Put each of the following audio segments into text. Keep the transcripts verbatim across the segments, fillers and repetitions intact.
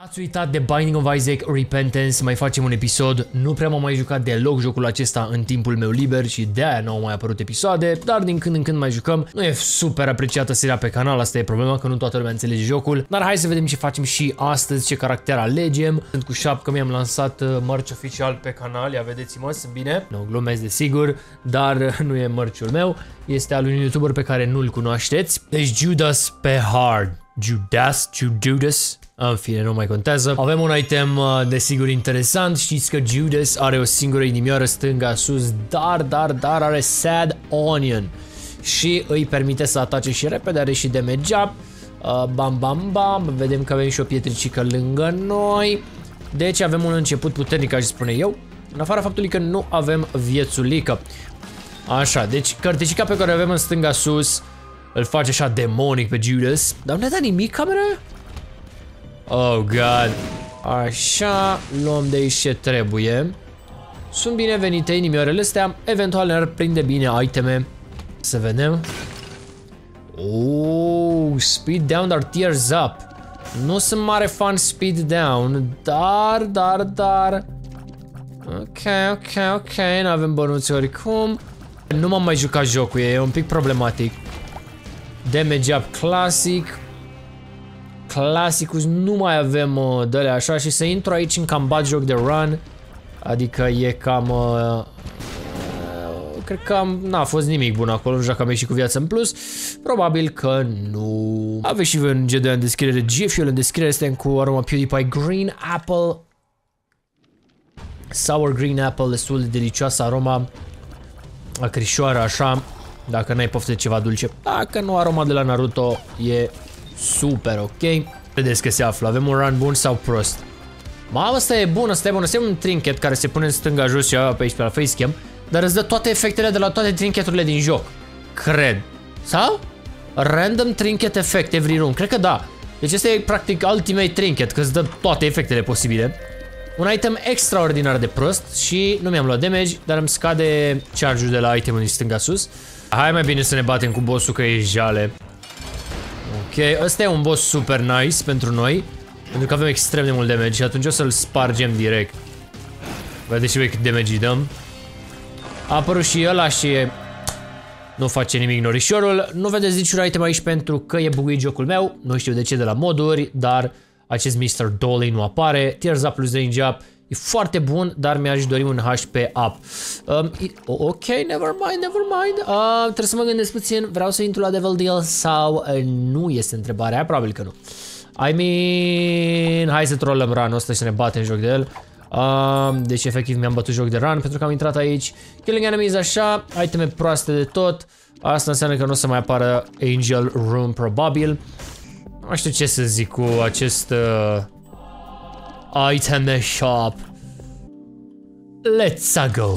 Ați uitat de Binding of Isaac Repentance, mai facem un episod, nu prea m-am mai jucat deloc jocul acesta în timpul meu liber și de-aia nu au mai apărut episoade, dar din când în când mai jucăm. Nu e super apreciată seria pe canal, asta e problema, că nu toată lumea înțelege jocul, dar hai să vedem ce facem și astăzi, ce caracter alegem. Sunt cu șapcă, mi-am lansat mărci oficial pe canal, ia vedeți-mă, sunt bine, nu glumesc desigur, dar nu e mărciul meu, este al unui YouTuber pe care nu-l cunoașteți, deci Judas pe hard, Judas, Judas. În fine, nu mai contează. Avem un item, desigur, interesant. Știți că Judas are o singură inimioară stânga sus, dar, dar, dar are Sad Onion. Și îi permite să atace și repede, are și damage up. Uh, bam, bam, bam. Vedem că avem și o pietricică lângă noi. Deci avem un început puternic, aș spune eu. În afara faptului că nu avem viețulică. Așa, deci cărticica pe care o avem în stânga sus îl face așa demonic pe Judas. Dar nu ne-a dat nimic, camera? Oh, God. Așa, luăm de aici ce trebuie. Sunt binevenite inimioarele astea. Eventual ne-ar prinde bine iteme. Să vedem. Oh, speed down, dar tears up. Nu sunt mare fan speed down, dar, dar, dar. Ok, ok, ok, n-avem bănuți oricum. Nu m-am mai jucat jocul, e un pic problematic. Damage up classic. Clasicus, nu mai avem uh, de alea așa și să intru aici în cam bad joc de run. Adică e cam... Uh, uh, cred că n-a fost nimic bun acolo, nu știu dacă am ieșit cu viață în plus. Probabil că nu. Aveți și voi un G doi în descriere, G-Fuel în descriere, suntem cu aroma PewDiePie Green Apple. Sour Green Apple, destul de delicioasă aroma. Acrișoară așa, dacă n-ai poftă de ceva dulce. Dacă nu, aroma de la Naruto e super ok. Vedeți că se află. Avem un run bun sau prost? Mamă, ăsta e bun, ăsta e bun. Ăsta e un trinket care se pune în stânga jos și pe aici pe la facecam, dar îți dă toate efectele de la toate trinketurile din joc. Cred. Sau? Random trinket effect every room. Cred că da. Deci ăsta e practic ultimate trinket, că îți dă toate efectele posibile. Un item extraordinar de prost și nu mi-am luat damage, dar îmi scade charge-ul de la itemul din stânga sus. Hai mai bine să ne batem cu bossul, că e jale. Ok, ăsta e un boss super nice pentru noi, pentru că avem extrem de mult damage și atunci o să-l spargem direct. Vedeți și voi cât damage îi dăm. A apărut și ăla și nu face nimic norișorul. Nu vedeți niciun item aici pentru că e buguit jocul meu. Nu știu de ce de la moduri, dar acest mister Dolly nu apare. Tears up plus range up. E foarte bun, dar mi-aș dori un H P up. Um, ok, never mind, never mind. Uh, trebuie să mă gândesc puțin. Vreau să intru la Devil Deal sau uh, nu este întrebarea? Probabil că nu. I mean, hai să trollăm run-ul ăsta și să ne batem joc de el. Uh, deci efectiv mi-am bătut joc de run pentru că am intrat aici. Killing enemies așa, iteme proaste de tot. Asta înseamnă că nu o să mai apară Angel Room probabil. Nu știu ce să zic cu acest... Uh, item shop. Let's go.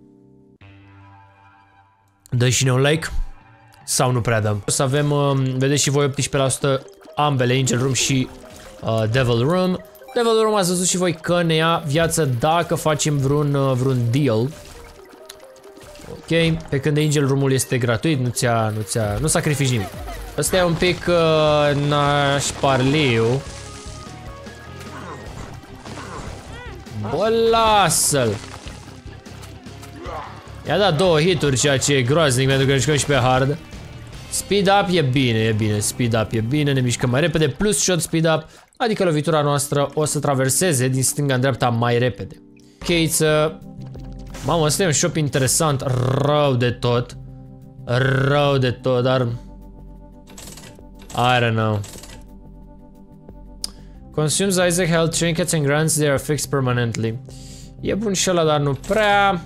Dă și ne un like? Sau nu prea dăm? O să avem, uh, vedeți și voi, optsprezece la sută ambele, Angel Room și uh, Devil Room. Devil Room ați văzut și voi că ne ia viață dacă facem vreun, uh, vreun deal. Ok, pe când Angel Room-ul este gratuit, nu ți-a, nu ți-a, nu sacrifici nimic. Ăsta e un pic uh, nașparliu. Bă, lasă-l! I-a dat două hituri, ceea ce e groaznic pentru că ne jucăm și pe hard. Speed up e bine, e bine, speed up e bine, ne mișcăm mai repede, plus shot speed up, adică lovitura noastră o să traverseze din stânga în dreapta mai repede. Cheiță. Mamă, ăsta e un shop interesant, rău de tot. Rău de tot, dar... I don't know. Consumes Isaac health trinkets and grants, they are fixed permanently. E bun și ăla, dar nu prea.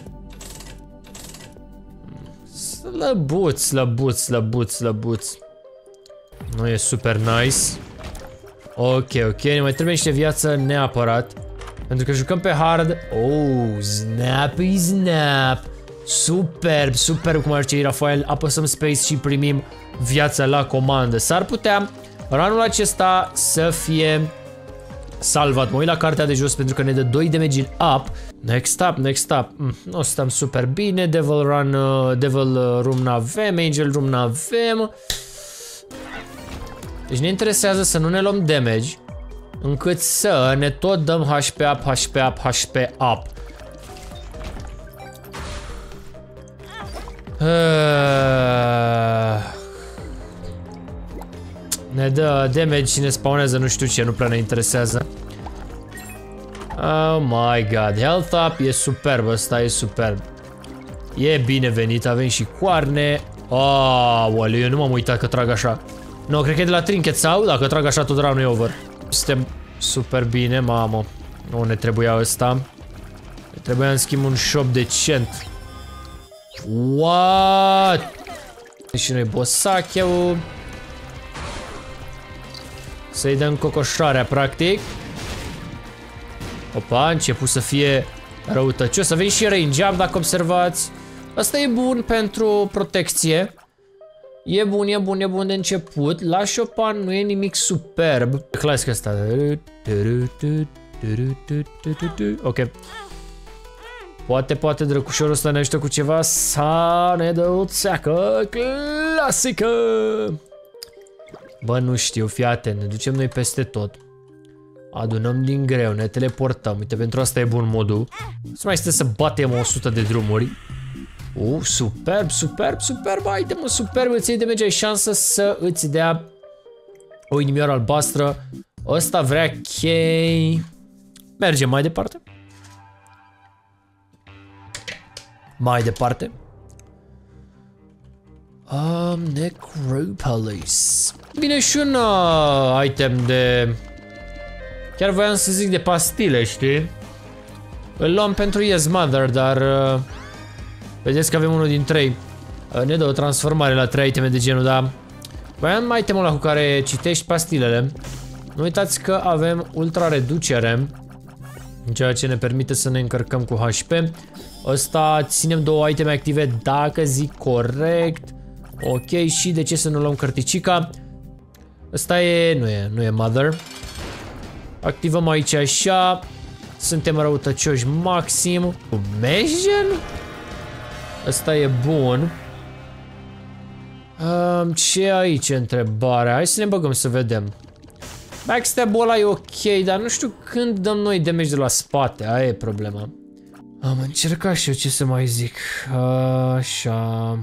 Slăbuț, slăbuț, slăbuț, slăbuț. Nu e super nice. Ok, ok, ne mai trebuie niște viață neapărat. Pentru că jucăm pe hard. Oh, snappy snap. Superb, superb cum ar zice Rafael. Apăsăm space și primim viața la comandă. S-ar putea run-ul acesta să fie salvat. Mă uit la cartea de jos pentru că ne dă doi damage up. Next up, next up. Mm, nu stăm super bine. Devil Run, uh, Devil Room n-avem, Angel Room n-avem. Deci ne interesează să nu ne luăm damage. încât să ne tot dăm H P up, H P up, H P up. Ne dă damage și ne spawnează nu știu ce, nu prea ne interesează. Oh my god, health up e superb, ăsta e superb. E binevenit, avem și coarne. Aoleu, eu nu m-am uitat că trag așa. Nu, cred că e de la trinket sau? Dacă trag așa tot round e over. Suntem super bine, mamă. Nu ne trebuia ăsta. Ne trebuia în schimb un shop decent. What? Și noi bossacheu. Să-i dăm cocoșarea, practic. Opa, a început să fie răutăcios. Avem și range up, dacă observați. Asta e bun pentru protecție. E bun, e bun, e bun de început. La Chopin nu e nimic superb. Clasic asta. Ok. Poate, poate drăcușorul ăsta ne ajută cu ceva. Sau ne dă o țeacă clasică. Bă, nu știu, fii atent, ne ducem noi peste tot. Adunăm din greu, ne teleportăm. Uite, pentru asta e bun modul. Să mai este să batem o sută de drumuri. Uh, superb, superb, superb, item, superb. Îți iei de merge, ai șansă să îți dea o inimioară albastră. Ăsta vrea chei. Mergem mai departe. Mai departe. Um, Necropolis. Bine, și un uh, item de... Chiar voiam să zic de pastile, știi? Îl luam pentru Yes Mother, dar... Uh, vedeți că avem unul din trei. Uh, ne dă o transformare la trei iteme de genul, dar... Voiam itemul ăla cu care citești pastilele. Nu uitați că avem ultra reducere, ceea ce ne permite să ne încărcăm cu H P. Ăsta ținem două iteme active, dacă zic corect. Ok, și de ce să nu luăm cărticica? Ăsta e... nu e, nu e Mother. Activăm aici așa. Suntem răutăcioși maxim. Mejen? Ăsta e bun. Um, ce e aici întrebarea? Hai să ne băgăm să vedem. Backstab-ul ăla e ok, dar nu știu când dăm noi damage de la spate. Aia e problema. Am încercat și eu ce să mai zic. Așa.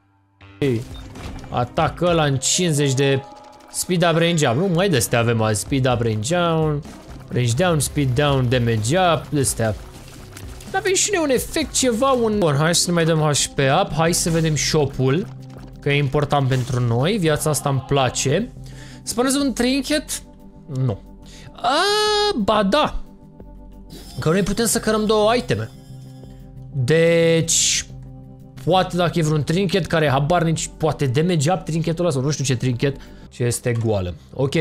Atac ăla în cincizeci de speed up, range up. Nu mai de-astea avem azi. Speed up, range down. Range down, speed down, damage up. De-astea. Avem și noi un efect, ceva, un... Bun, hai să ne mai dăm H P up. Hai să vedem shop-ul, că e important pentru noi. Viața asta îmi place. Spuneți un trinket? Nu. A, ba da. Că noi putem să cărăm două iteme. Deci... Poate dacă e vreun trinket care habar nici... Poate damage up trinketul ăla sau nu știu ce trinket. Ce este goală. Ok.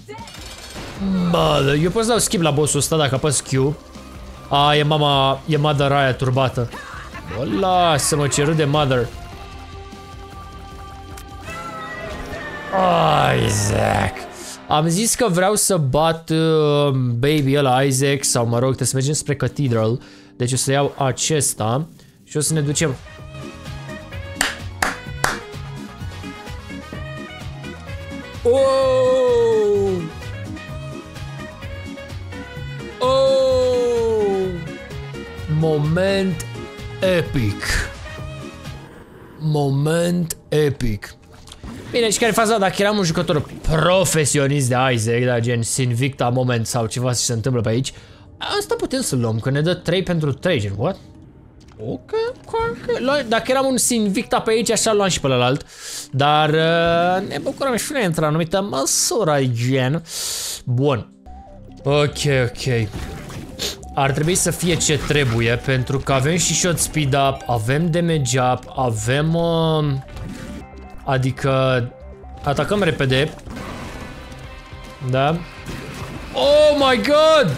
Bă, eu pot să dau skip la bossul ăsta dacă apăs Q. A, e mama... E Mother aia turbată. Bă, lasă-mă, ce râde Mother. Isaac. Am zis că vreau să bat uh, baby ăla Isaac. Sau mă rog, trebuie să mergem spre Cathedral. Deci o să iau acesta. Și o să ne ducem. Oh! Oh! Moment epic. Moment epic. Bine, și care e faza? Dacă eram un jucător profesionist de Isaac, da, gen Sinvicta moment sau ceva ce se întâmplă pe aici, asta putem să luăm, că ne dă trei pentru trei, gen, what? Ok, ok. Dacă eram un Sinvicta pe aici, așa luam și pe ălalt. Dar uh, ne bucurăm și noi într-o anumită măsură, gen. Bun. Ok, ok. Ar trebui să fie ce trebuie, pentru că avem și shot speed up, avem damage up, avem... Uh, adică... Atacăm repede. Da? Oh my god!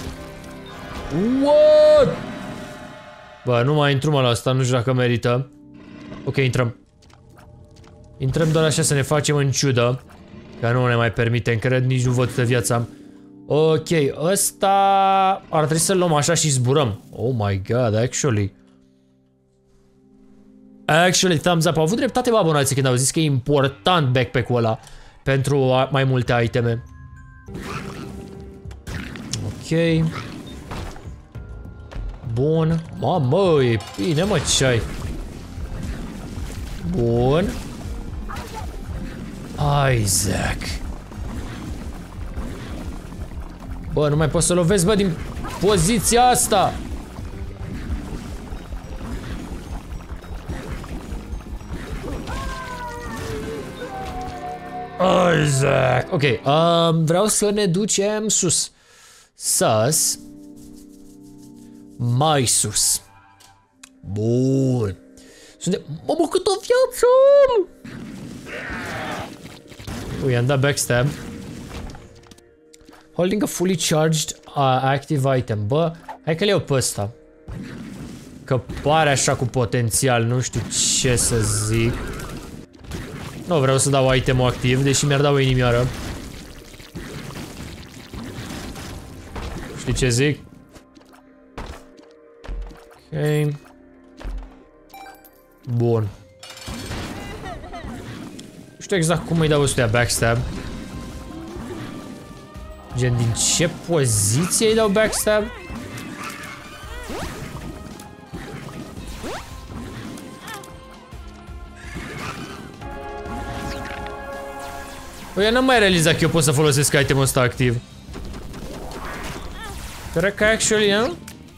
What? Bă, nu mai intru mă la asta, nu știu dacă merită. Ok, intrăm. Intrăm doar așa să ne facem în ciudă. Că nu ne mai permitem, cred, nici nu văd de viața. Ok, ăsta... Ar trebui să-l luăm așa și zburăm. Oh my god, actually. Actually, thumbs up. Au avut dreptate abonații când au zis că e important backpack-ul ăla pentru mai multe iteme. Ok. Bun. Mamă, e bine, mă, ce ai? Bun. Isaac. Bă, nu mai poți să lovezi, bă, din poziția asta. Isaac. Ok, um, vreau să ne ducem sus. Sus. Mai sus. Bun. Suntem... Mamă, cât o viață! Ui, am dat backstab. Holding a fully charged uh, active item. Bă, hai că le iau pe ăsta. Că pare așa cu potențial, nu știu ce să zic. Nu vreau să dau itemul activ, deși mi-ar da o inimioară. Știi ce zic? Ok. Bun. Nu știu exact cum îi dau ăstuia backstab. Gen, din ce poziție îi dau backstab? Păi eu n-am mai realizat că eu pot să folosesc itemul ăsta activ. Cred că actually, nu?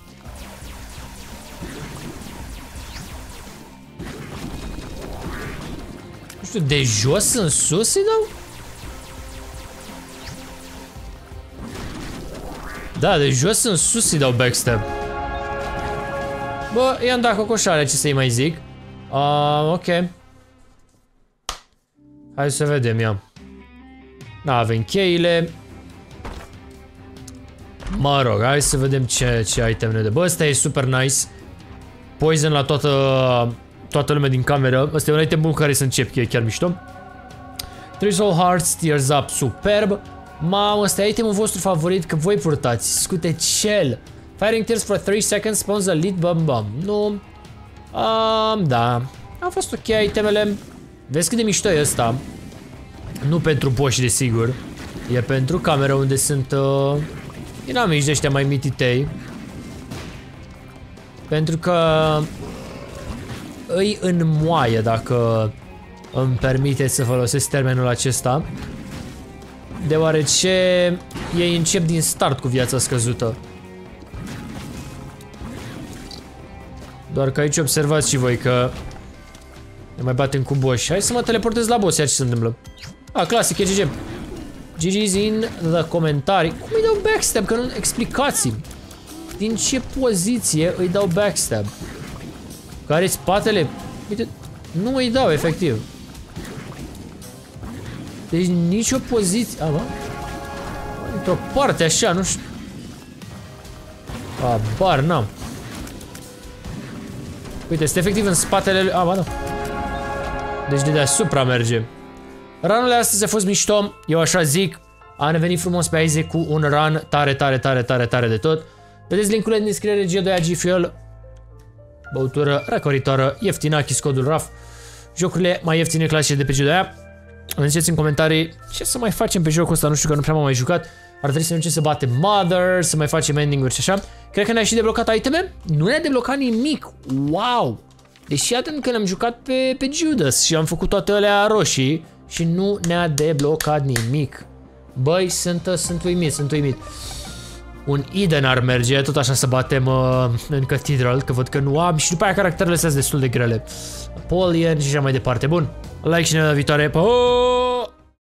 Nu știu, de jos în sus îi dau? Da, de jos în sus îi dau backstab. Bă, i-am dat cocoșare, ce să-i mai zic. Uh, ok. Hai să vedem, ia. Da, avem cheile. Mă rog, hai să vedem ce, ce item ne dă. Bă, ăsta e super nice. Poison la toată, toată lumea din cameră. Ăsta e un item bun care să încep, că e chiar mișto. Three Soul Hearts, Tears Up, superb. Mamă, ăsta e itemul vostru favorit, că voi purtați. Scute cel. Firing Tears for three seconds spawns a lead bum bum. Nu. Um, da. A fost ok itemele. Vezi cât de mișto e ăsta. Nu pentru boși, desigur. E pentru camera unde sunt uh, inamici de ăștia mai mititei. Pentru că îi înmoaie, dacă îmi permiteți să folosesc termenul acesta. Deoarece ei încep din start cu viața scăzută. Doar că aici observați și voi că ne mai batem cu boși. Hai să mă teleportez la boss, iar ce se întâmplă. Ah, clasic, e G G. G G's in the comentarii. Cum îi dau backstab? Că nu explicați-mi. Din ce poziție îi dau backstab? Care spatele? Uite, nu îi dau, efectiv. Deci nicio poziție. A, bă? Într-o parte așa, nu știu. A, bar, n-am. Uite, este efectiv în spatele lui. A, ba, da. Deci de deasupra merge. Runurile astăzi a fost mișto, eu așa zic. Am revenit frumos pe Isaac cu un run tare, tare, tare, tare, tare de tot. Vedeți link-urile din descriere, G doi A G Fuel. Băutură răcoritoare, ieftină, achis codul R A F. Jocurile mai ieftine clasice de pe G doi A. Îmi ziceți în comentarii ce să mai facem pe jocul ăsta, nu știu că nu prea m-am mai jucat. Ar trebui să ne ducem să batem Mother, să mai facem ending-uri și așa. Cred că ne-a și deblocat iteme. Nu ne-a deblocat nimic. Wow! Deși atent că ne-am jucat pe, pe Judas și am făcut toate alea roșii și nu ne-a deblocat nimic. Băi, sunt, sunt uimit, sunt uimit. Un Eden ar merge, tot așa să batem uh, în Cathedral, că văd că nu am. Și după aia caracterele astea sunt destul de grele. Apollyon și așa mai departe. Bun, like și ne la viitoare. Pa!